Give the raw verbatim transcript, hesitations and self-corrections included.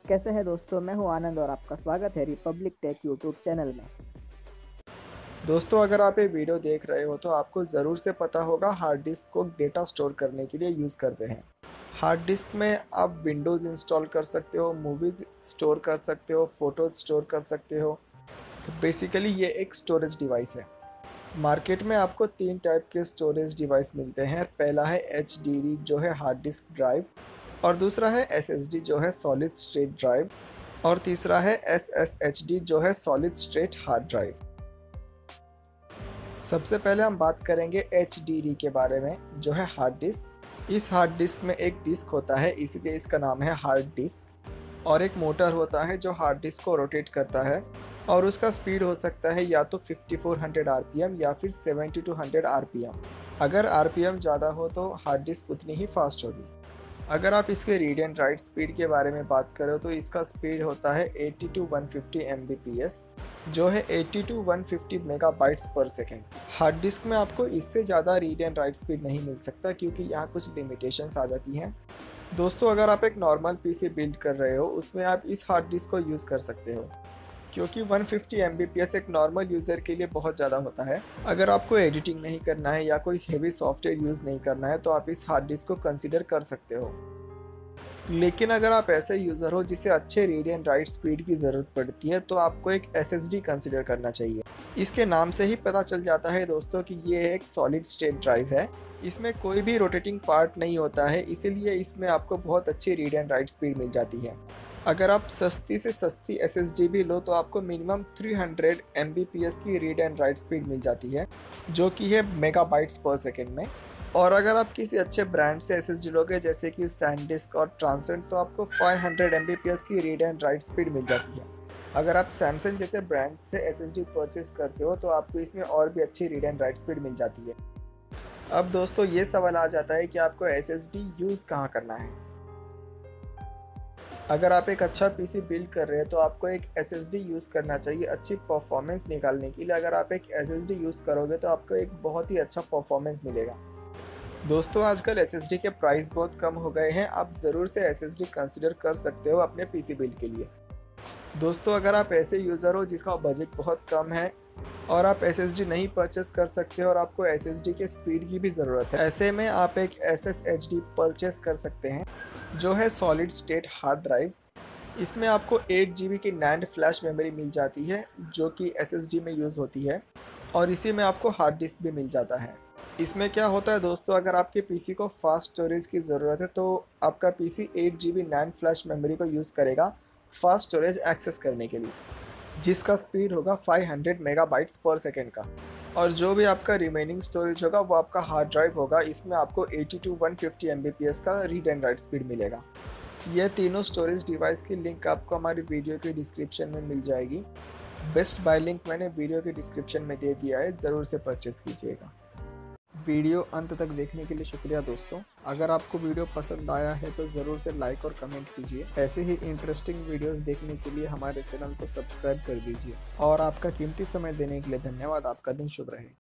कैसे हैं दोस्तों, मैं हूं आनंद और आपका स्वागत है रिपब्लिक टेक यूट्यूब चैनल में। दोस्तों, अगर आप ये वीडियो देख रहे हो तो आपको ज़रूर से पता होगा हार्ड डिस्क को डेटा स्टोर करने के लिए यूज़ करते हैं। हार्ड डिस्क में आप विंडोज़ इंस्टॉल कर सकते हो, मूवीज़ स्टोर कर सकते हो, फ़ोटोज़ स्टोर कर सकते हो। बेसिकली ये एक स्टोरेज डिवाइस है। मार्केट में आपको तीन टाइप के स्टोरेज डिवाइस मिलते हैं। पहला है एच डी डी जो है हार्ड डिस्क ड्राइव, और दूसरा है एस एस डी जो है सॉलिड स्टेट ड्राइव, और तीसरा है एस एस एच डी जो है सॉलिड स्टेट हार्ड ड्राइव। सबसे पहले हम बात करेंगे एच डी डी के बारे में, जो है हार्ड डिस्क। इस हार्ड डिस्क में एक डिस्क होता है, इसीलिए इसका नाम है हार्ड डिस्क, और एक मोटर होता है जो हार्ड डिस्क को रोटेट करता है, और उसका स्पीड हो सकता है या तो चौवन सौ आर पी एम या फिर बहत्तर सौ आर पी एम। अगर आर पी एम ज़्यादा हो तो हार्ड डिस्क उतनी ही फास्ट होगी। अगर आप इसके रीड एंड राइट स्पीड के बारे में बात करो तो इसका स्पीड होता है अस्सी टू एक सौ पचास एम बी पी एस, जो है अस्सी टू एक सौ पचास मेगाबाइट्स पर सेकेंड। हार्ड डिस्क में आपको इससे ज़्यादा रीड एंड राइट स्पीड नहीं मिल सकता, क्योंकि यहाँ कुछ लिमिटेशंस आ जाती हैं। दोस्तों, अगर आप एक नॉर्मल पीसी बिल्ड कर रहे हो उसमें आप इस हार्ड डिस्क को यूज़ कर सकते हो, क्योंकि एक सौ पचास एम बी पी एस एक नॉर्मल यूज़र के लिए बहुत ज़्यादा होता है। अगर आपको एडिटिंग नहीं करना है या कोई हेवी सॉफ्टवेयर यूज़ नहीं करना है तो आप इस हार्ड डिस्क को कंसिडर कर सकते हो। लेकिन अगर आप ऐसे यूज़र हो जिसे अच्छे रीड एंड राइट स्पीड की ज़रूरत पड़ती है तो आपको एक एस एस डी कंसिडर करना चाहिए। इसके नाम से ही पता चल जाता है दोस्तों कि ये एक सॉलिड स्टेट ड्राइव है। इसमें कोई भी रोटेटिंग पार्ट नहीं होता है, इसीलिए इसमें आपको बहुत अच्छी रीड एंड राइट स्पीड मिल जाती है। अगर आप सस्ती से सस्ती एस एस डी भी लो तो आपको मिनिमम तीन सौ एम बी पी एस की रीड एंड राइट स्पीड मिल जाती है, जो कि है मेगाबाइट्स पर सेकेंड में। और अगर आप किसी अच्छे ब्रांड से एस एस डी लोगे जैसे कि सैनडिस्क और ट्रांसेंट तो आपको पाँच सौ एम बी पी एस की रीड एंड राइट स्पीड मिल जाती है। अगर आप सैमसंग जैसे ब्रांड से एस एस डी परचेस करते हो तो आपको इसमें और भी अच्छी रीड एंड राइट स्पीड मिल जाती है। अब दोस्तों, ये सवाल आ जाता है कि आपको एस एस डी यूज़ कहाँ करना है। अगर आप एक अच्छा पीसी बिल्ड कर रहे हैं तो आपको एक एस एस डी यूज़ करना चाहिए अच्छी परफॉर्मेंस निकालने के लिए। अगर आप एक एस एस डी यूज़ करोगे तो आपको एक बहुत ही अच्छा परफॉर्मेंस मिलेगा। दोस्तों, आजकल एस एस डी के प्राइस बहुत कम हो गए हैं, आप ज़रूर से एस एस डी कंसिडर कर सकते हो अपने पीसी बिल्ड के लिए। दोस्तों, अगर आप ऐसे यूज़र हो जिसका बजट बहुत कम है और आप एस एस डी नहीं परचेस कर सकते और आपको एस एस डी के स्पीड की भी ज़रूरत है, ऐसे में आप एक S S H D purchase कर सकते हैं, जो है सॉलिड स्टेट हार्ड ड्राइव। इसमें आपको आठ जी बी की नैंड फ्लैश मेमोरी मिल जाती है, जो कि एस एस डी में यूज़ होती है, और इसी में आपको हार्ड डिस्क भी मिल जाता है। इसमें क्या होता है दोस्तों, अगर आपके पीसी को फास्ट स्टोरेज की ज़रूरत है तो आपका पीसी आठ G B NAND flash memory को यूज़ करेगा फास्ट स्टोरेज एक्सेस करने के लिए, जिसका स्पीड होगा पाँच सौ मेगाबाइट्स पर सेकेंड का। और जो भी आपका रिमेनिंग स्टोरेज होगा वो आपका हार्ड ड्राइव होगा। इसमें आपको अस्सी टू एक सौ पचास एम बी पी एस का रीड एंड राइट स्पीड मिलेगा। यह तीनों स्टोरेज डिवाइस की लिंक आपको हमारी वीडियो के डिस्क्रिप्शन में मिल जाएगी। बेस्ट बाय लिंक मैंने वीडियो के डिस्क्रिप्शन में दे दिया है, ज़रूर से परचेस कीजिएगा। वीडियो अंत तक देखने के लिए शुक्रिया दोस्तों। अगर आपको वीडियो पसंद आया है तो ज़रूर से लाइक और कमेंट कीजिए। ऐसे ही इंटरेस्टिंग वीडियोस देखने के लिए हमारे चैनल को सब्सक्राइब कर दीजिए। और आपका कीमती समय देने के लिए धन्यवाद। आपका दिन शुभ रहे।